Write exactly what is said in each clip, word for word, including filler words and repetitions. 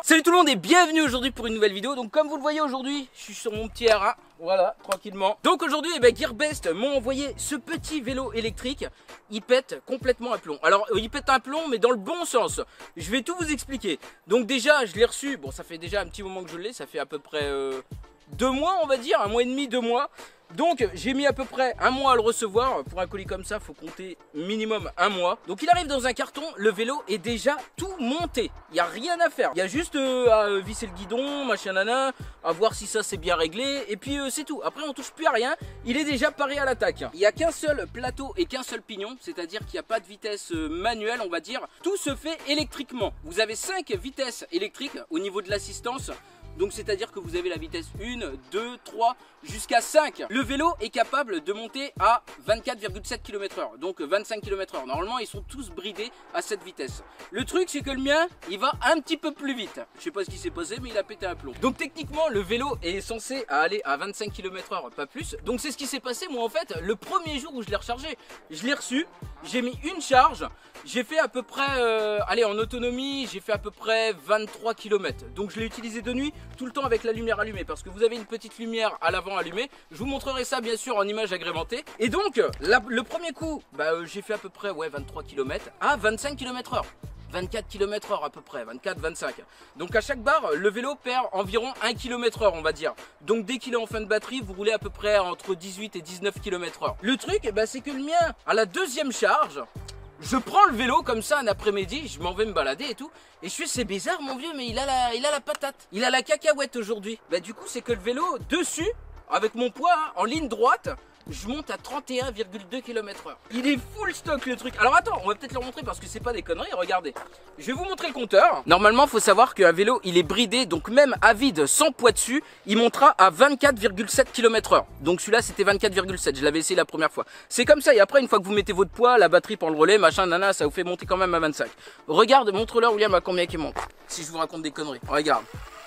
Salut tout le monde et bienvenue aujourd'hui pour une nouvelle vidéo. Donc comme vous le voyez aujourd'hui, je suis sur mon petit R un, voilà, tranquillement. Donc aujourd'hui, eh ben, Gearbest m'ont envoyé ce petit vélo électrique. Il pète complètement un plomb. Alors il pète un plomb mais dans le bon sens. Je vais tout vous expliquer. Donc déjà, je l'ai reçu, bon ça fait déjà un petit moment que je l'ai, ça fait à peu près euh, deux mois on va dire, un mois et demi, deux mois. Donc j'ai mis à peu près un mois à le recevoir. Pour un colis comme ça, faut compter minimum un mois. Donc il arrive dans un carton, le vélo est déjà tout monté. Il n'y a rien à faire. Il y a juste euh, à visser le guidon, machin nana, à voir si ça c'est bien réglé. Et puis euh, c'est tout. Après on touche plus à rien. Il est déjà paré à l'attaque. Il n'y a qu'un seul plateau et qu'un seul pignon. C'est-à-dire qu'il n'y a pas de vitesse euh, manuelle, on va dire. Tout se fait électriquement. Vous avez cinq vitesses électriques au niveau de l'assistance. Donc c'est à dire que vous avez la vitesse un, deux, trois jusqu'à cinq. Le vélo est capable de monter à vingt-quatre virgule sept kilomètres heure, donc vingt-cinq kilomètres heure. Normalement ils sont tous bridés à cette vitesse. Le truc c'est que le mien il va un petit peu plus vite. Je sais pas ce qui s'est passé mais il a pété un plomb. Donc techniquement le vélo est censé aller à vingt-cinq kilomètres heure, pas plus. Donc c'est ce qui s'est passé. Moi en fait le premier jour où je l'ai rechargé, je l'ai reçu, j'ai mis une charge. J'ai fait à peu près, euh, allez en autonomie, j'ai fait à peu près vingt-trois kilomètres. Donc je l'ai utilisé de nuit, tout le temps avec la lumière allumée. Parce que vous avez une petite lumière à l'avant allumée. Je vous montrerai ça bien sûr en image agrémentée. Et donc, la, le premier coup, bah, euh, j'ai fait à peu près ouais, vingt-trois kilomètres à vingt-cinq kilomètres heure. vingt-quatre kilomètres heure à peu près, vingt-quatre vingt-cinq. Donc à chaque barre, le vélo perd environ un kilomètre heure on va dire. Donc dès qu'il est en fin de batterie, vous roulez à peu près entre dix-huit et dix-neuf kilomètres heure. Le truc, bah, c'est que le mien, à la deuxième charge, je prends le vélo comme ça un après-midi, je m'en vais me balader et tout. Et je fais c'est bizarre mon vieux mais il a la, il a la patate, il a la cacahuète aujourd'hui. Bah du coup c'est que le vélo dessus, avec mon poids hein, en ligne droite, je monte à trente et un virgule deux kilomètres heure. Il est full stock le truc. Alors attends, on va peut-être le montrer parce que c'est pas des conneries, regardez. Je vais vous montrer le compteur. Normalement, il faut savoir qu'un vélo, il est bridé, donc même à vide, sans poids dessus, il montera à vingt-quatre virgule sept kilomètres heure. Donc celui-là, c'était vingt-quatre virgule sept, je l'avais essayé la première fois. C'est comme ça, et après, une fois que vous mettez votre poids, la batterie prend le relais, machin, nana, ça vous fait monter quand même à vingt-cinq. Regarde, montre-leur, William, à combien il monte. Si je vous raconte des conneries, regarde.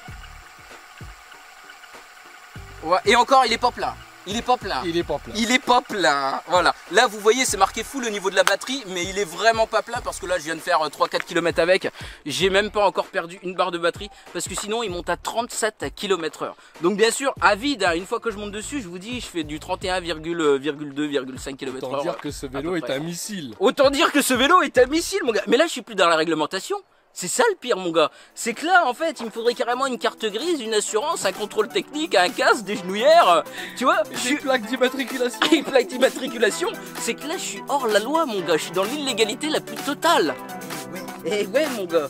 Ouais, et encore, il est pas plein. Il est pas plein. Il est pas plein. Il est pas plein. Voilà. Là, vous voyez, c'est marqué full au niveau de la batterie, mais il est vraiment pas plein parce que là, je viens de faire trois quatre kilomètres avec. J'ai même pas encore perdu une barre de batterie parce que sinon, il monte à trente-sept kilomètres heure. Donc, bien sûr, à vide, hein, une fois que je monte dessus, je vous dis, je fais du trente et un virgule deux virgule cinq kilomètres heure. Autant dire que ce vélo est un missile. Autant dire que ce vélo est un missile, mon gars. Mais là, je suis plus dans la réglementation. C'est ça le pire mon gars, c'est que là en fait il me faudrait carrément une carte grise, une assurance, un contrôle technique, un casque, des genouillères, tu vois. Des suis... plaques d'immatriculation. Des plaques d'immatriculation, c'est que là je suis hors la loi mon gars, je suis dans l'illégalité la plus totale. Et ouais mon gars.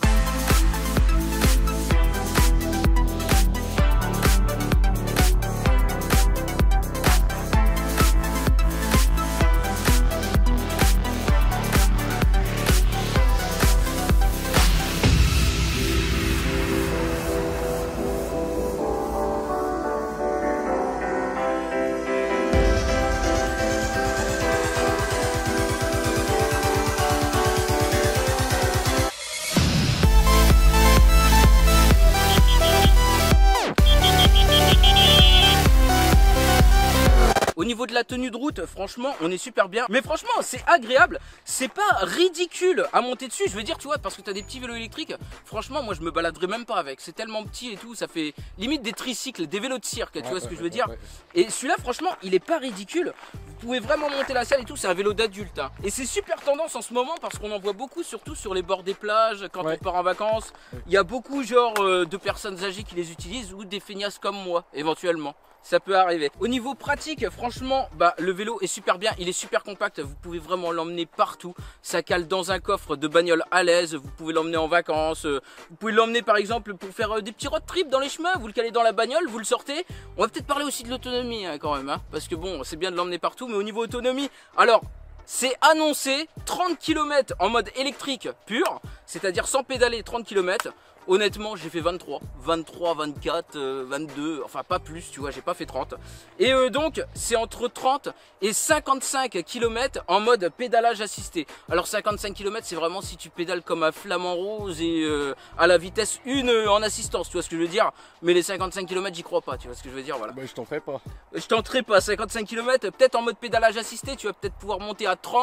Au niveau de la tenue de route, franchement, on est super bien. Mais franchement, c'est agréable. C'est pas ridicule à monter dessus. Je veux dire, tu vois, parce que t'as des petits vélos électriques. Franchement, moi, je me baladerais même pas avec. C'est tellement petit et tout. Ça fait limite des tricycles, des vélos de cirque. Tu ouais, vois ce ouais, que je veux ouais, dire. ouais. Et celui-là, franchement, il est pas ridicule. Vous pouvez vraiment monter la selle et tout. C'est un vélo d'adulte. Hein. Et c'est super tendance en ce moment parce qu'on en voit beaucoup, surtout sur les bords des plages, quand ouais. on part en vacances. Il ouais. y a beaucoup, genre, euh, de personnes âgées qui les utilisent ou des feignasses comme moi, éventuellement. Ça peut arriver. Au niveau pratique, franchement, bah, le vélo est super bien, il est super compact, vous pouvez vraiment l'emmener partout. Ça cale dans un coffre de bagnole à l'aise, vous pouvez l'emmener en vacances, vous pouvez l'emmener par exemple pour faire des petits road trips dans les chemins, vous le calez dans la bagnole, vous le sortez. On va peut-être parler aussi de l'autonomie hein, quand même, hein, parce que bon, c'est bien de l'emmener partout, mais au niveau autonomie, alors... c'est annoncé trente kilomètres en mode électrique pur, c'est-à-dire sans pédaler trente kilomètres. Honnêtement, j'ai fait vingt-trois, vingt-trois, vingt-quatre, euh, vingt-deux, enfin pas plus, tu vois, j'ai pas fait trente. Et euh, donc, c'est entre trente et cinquante-cinq kilomètres en mode pédalage assisté. Alors cinquante-cinq kilomètres, c'est vraiment si tu pédales comme un flamant rose et euh, à la vitesse un euh, en assistance, tu vois ce que je veux dire. Mais les cinquante-cinq kilomètres, j'y crois pas, tu vois ce que je veux dire, voilà. Bah, je tenterai pas. Je tenterai pas, cinquante-cinq kilomètres, peut-être en mode pédalage assisté, tu vas peut-être pouvoir monter à trente.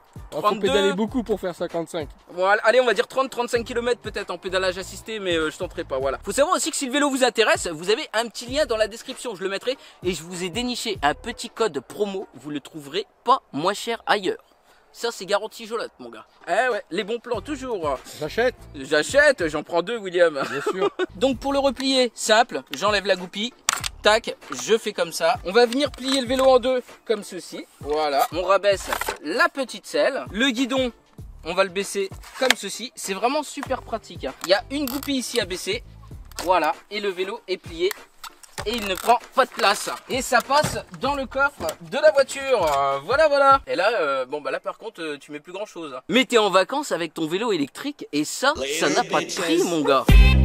Il faut pédaler beaucoup pour faire cinquante-cinq. Voilà, allez, on va dire trente à trente-cinq kilomètres peut-être en pédalage assisté, mais euh, je tenterai pas, voilà. Faut savoir aussi que si le vélo vous intéresse, vous avez un petit lien dans la description, je le mettrai, et je vous ai déniché un petit code promo, vous le trouverez pas moins cher ailleurs. Ça, c'est garanti Jolotte, mon gars. Eh ouais, les bons plans, toujours. J'achète. J'achète, j'en prends deux, William. Bien sûr. Donc, pour le replier, simple, j'enlève la goupille. Tac, je fais comme ça. On va venir plier le vélo en deux, comme ceci. Voilà. On rabaisse la petite selle. Le guidon, on va le baisser comme ceci. C'est vraiment super pratique, hein. Il y a une goupille ici à baisser. Voilà. Et le vélo est plié. Et il ne prend pas de place. Et ça passe dans le coffre de la voiture. Euh, voilà, voilà. Et là, euh, bon, bah là, par contre, euh, tu mets plus grand chose. Hein. Mais t'es en vacances avec ton vélo électrique. Et ça, ça n'a pas de prix, mon gars.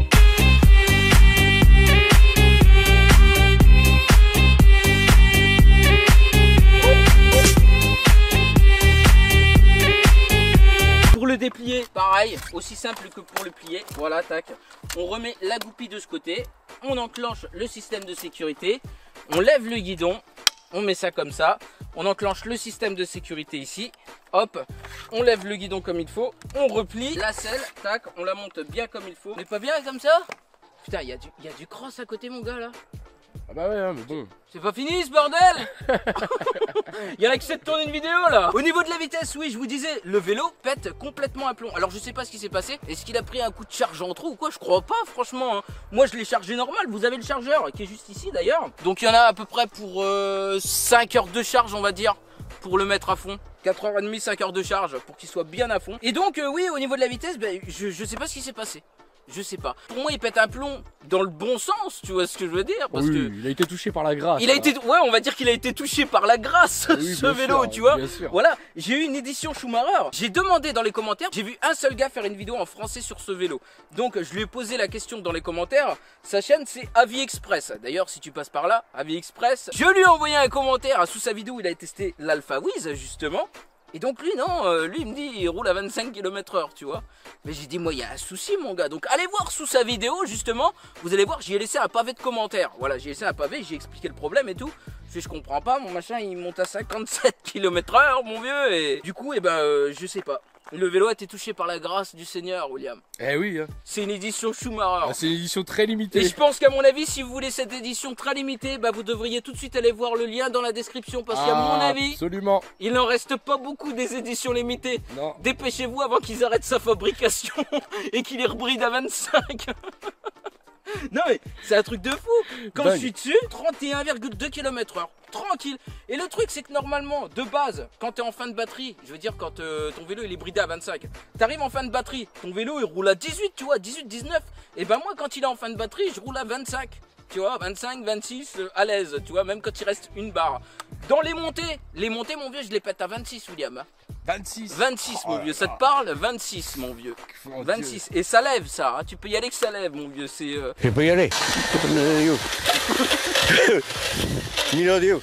Pour le déplier, pareil, aussi simple que pour le plier. Voilà, tac. On remet la goupille de ce côté. On enclenche le système de sécurité. On lève le guidon. On met ça comme ça. On enclenche le système de sécurité ici. Hop. On lève le guidon comme il faut. On replie la selle. Tac. On la monte bien comme il faut. On n'est pas bien comme ça? Putain, il y, y a du cross à côté, mon gars, là. Ah bah ouais, hein, mais bon. C'est pas fini ce bordel. Il y en a qui essaient de tourner une vidéo là. Au niveau de la vitesse, oui, je vous disais, le vélo pète complètement un plomb. Alors je sais pas ce qui s'est passé. Est-ce qu'il a pris un coup de charge en trop ou quoi? Je crois pas, franchement, hein. Moi je l'ai chargé normal. Vous avez le chargeur qui est juste ici d'ailleurs. Donc il y en a à peu près pour euh, cinq heures de charge, on va dire, pour le mettre à fond. quatre heures trente, cinq heures de charge pour qu'il soit bien à fond. Et donc euh, oui, au niveau de la vitesse, ben, je, je sais pas ce qui s'est passé. Je sais pas. Pour moi, il pète un plomb dans le bon sens, tu vois ce que je veux dire, parce oui, que il a été touché par la grâce. Il a été, ouais, on va dire qu'il a été touché par la grâce, oui, ce vélo, sûr, tu vois. Bien sûr. Voilà, j'ai eu une édition Schumacher. J'ai demandé dans les commentaires, j'ai vu un seul gars faire une vidéo en français sur ce vélo. Donc je lui ai posé la question dans les commentaires. Sa chaîne, c'est Avis Express. D'ailleurs, si tu passes par là, Avis Express, je lui ai envoyé un commentaire sous sa vidéo. Il a testé l'Alpha Wiz justement. Et donc lui, non, euh, lui il me dit il roule à vingt-cinq kilomètres heure, tu vois. Mais j'ai dit, moi il y a un souci mon gars. Donc allez voir sous sa vidéo justement, vous allez voir, j'y ai laissé un pavé de commentaires. Voilà, j'ai laissé un pavé, j'ai expliqué le problème et tout. Je, je comprends pas, mon machin il monte à cinquante-sept kilomètres heure mon vieux. Et du coup, eh ben, euh, je sais pas. Le vélo a été touché par la grâce du Seigneur, William. Eh oui. Hein. C'est une édition Schumacher. Ah, c'est une édition très limitée. Et je pense qu'à mon avis, si vous voulez cette édition très limitée, bah, vous devriez tout de suite aller voir le lien dans la description. Parce ah, qu'à mon avis, absolument. Il n'en reste pas beaucoup des éditions limitées. Non. Dépêchez-vous avant qu'ils arrêtent sa fabrication et qu'ils les rebrident à vingt-cinq. Non mais c'est un truc de fou. Quand Dingue. Je suis dessus, trente et un virgule deux kilomètres heure, tranquille. Et le truc c'est que normalement, de base, quand tu es en fin de batterie, je veux dire quand euh, ton vélo il est bridé à vingt-cinq, tu arrives en fin de batterie, ton vélo il roule à dix-huit, tu vois, dix-huit, dix-neuf. Et ben moi quand il est en fin de batterie, je roule à vingt-cinq. Tu vois, vingt-cinq, vingt-six, euh, à l'aise, tu vois, même quand il reste une barre. Dans les montées, les montées mon vieux, je les pète à vingt-six, William. vingt-six vingt-six mon vieux, ça te parle? vingt-six mon vieux. vingt-six. Et ça lève ça, hein. Tu peux y aller que ça lève mon vieux, c'est... Euh... Je peux y aller. Mira Dieu.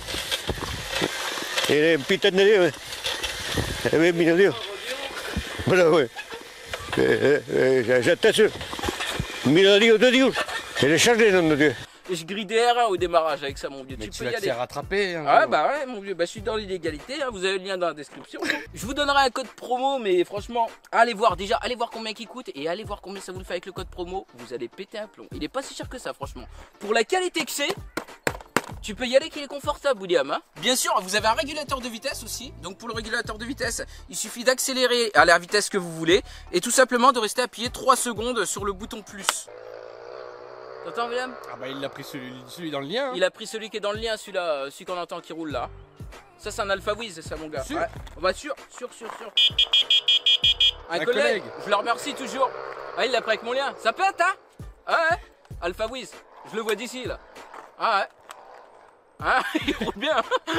Et putain de Dieu. Eh mira Dieu. Voilà ouais. J'attends sûr. Mira Dieu de Dieu. Elle est chargée nom de Dieu. Je grille des R un au démarrage avec ça mon vieux. Mais tu, tu peux vas y te aller. faire rattraper. Hein, ah bah ouais mon vieux, bah je suis dans l'illégalité, hein. Vous avez le lien dans la description. Je vous donnerai un code promo, mais franchement, allez voir déjà, allez voir combien il coûte et allez voir combien ça vous le fait avec le code promo. Vous allez péter un plomb. Il est pas si cher que ça franchement. Pour la qualité que c'est, tu peux y aller qu'il est confortable William, hein. Bien sûr, vous avez un régulateur de vitesse aussi. Donc pour le régulateur de vitesse, il suffit d'accélérer à la vitesse que vous voulez et tout simplement de rester appuyé trois secondes sur le bouton plus. T'entends William? Ah bah il a pris celui, celui dans le lien. Hein. Il a pris celui qui est dans le lien, celui-là, celui qu'on entend qui roule là. Ça c'est un Alpha Wiz, c'est ça mon gars. Sûr. Ouais. On va sûr, sûr, sûr, sûr. Un, un collègue, collègue, je le remercie toujours. Ah il l'a pris avec mon lien. Ça pète hein? Ah ouais. Alpha Wiz, je le vois d'ici là. Ah ouais. Ah il roule bien.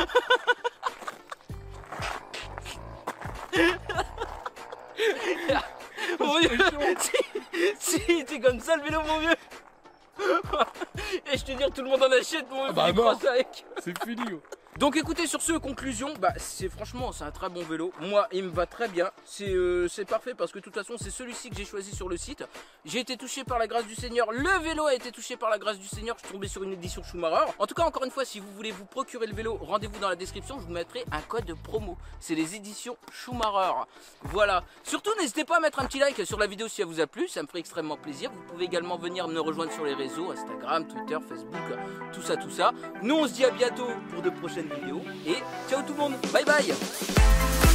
Mon vieux, si, si t'es comme ça le vélo mon vieux. Et je te dis tout le monde en achète mon ah bah avec. c'est fini. Donc écoutez, sur ce, conclusion, bah c'est franchement c'est un très bon vélo. Moi il me va très bien, c'est euh, c'est parfait parce que de toute façon c'est celui-ci que j'ai choisi sur le site. J'ai été touché par la grâce du Seigneur, le vélo a été touché par la grâce du Seigneur. Je suis tombé sur une édition Schumacher. En tout cas encore une fois, si vous voulez vous procurer le vélo, rendez-vous dans la description, je vous mettrai un code promo. C'est les éditions Schumacher. Voilà, surtout n'hésitez pas à mettre un petit like sur la vidéo si elle vous a plu, ça me ferait extrêmement plaisir. Vous pouvez également venir me rejoindre sur les réseaux, Instagram, Twitter, Facebook, tout ça tout ça. Nous on se dit à bientôt pour de prochaines vidéos et ciao tout le monde, bye bye.